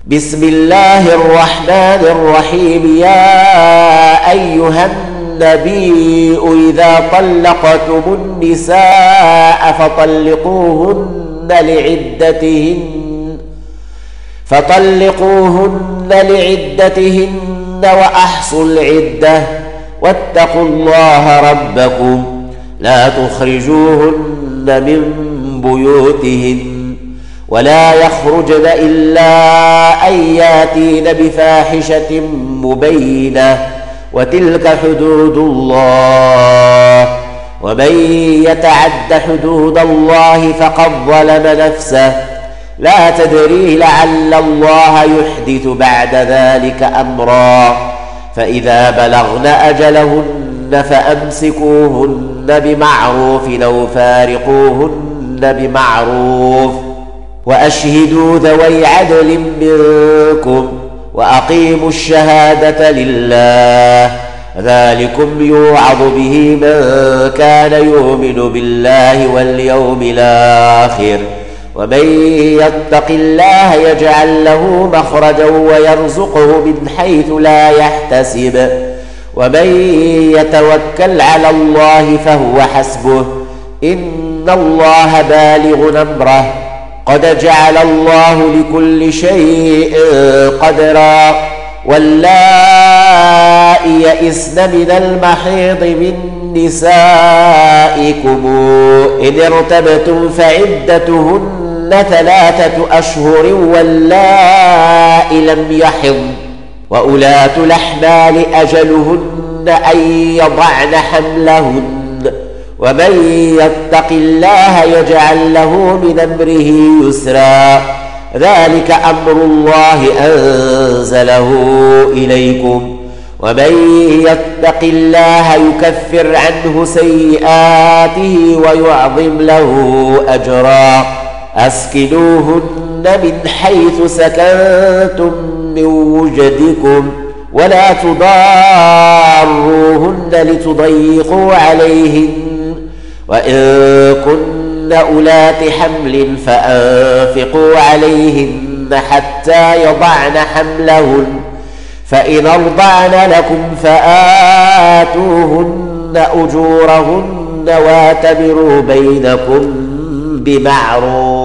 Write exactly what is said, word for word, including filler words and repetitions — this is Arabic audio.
بسم الله الرحمن الرحيم. يا أيها النبي إذا طلقتم النساء فطلقوهن لعدتهن فطلقوهن لعدتهن وأحصوا العدة واتقوا الله ربكم لا تخرجوهن من بيوتهن ولا يخرجن إلا أن ياتين بفاحشة مبينة وتلك حدود الله ومن يتعد حدود الله فقد ظلم نفسه لا تدري لعل الله يحدث بعد ذلك أمرا فإذا بلغن أجلهن فأمسكوهن بمعروف أو فارقوهن بمعروف وأشهدوا ذوي عدل منكم وأقيموا الشهادة لله ذلكم يوعظ به من كان يؤمن بالله واليوم الآخر ومن يتق الله يجعل له مخرجا ويرزقه من حيث لا يحتسب ومن يتوكل على الله فهو حسبه إن الله بالغ أمره قد جعل الله لكل شيء قدرا واللائي يئسن من المحيض من نسائكم إن ارتبتم فعدتهن ثلاثة أشهر واللائي لم يحضن وأولاة الأحمال أجلهن أن يضعن حملهن ومن يتق الله يجعل له من أمره يسرا ذلك أمر الله أنزله إليكم ومن يتق الله يكفر عنه سيئاته ويعظم له أجرا أسكنوهن من حيث سكنتم من وجدكم ولا تضاروهن لتضيقوا عليهن وإن كن أولات حمل فأنفقوا عليهن حتى يضعن حملهن فإن أرضعن لكم فآتوهن أجورهن واعتبروا بينكم بمعروف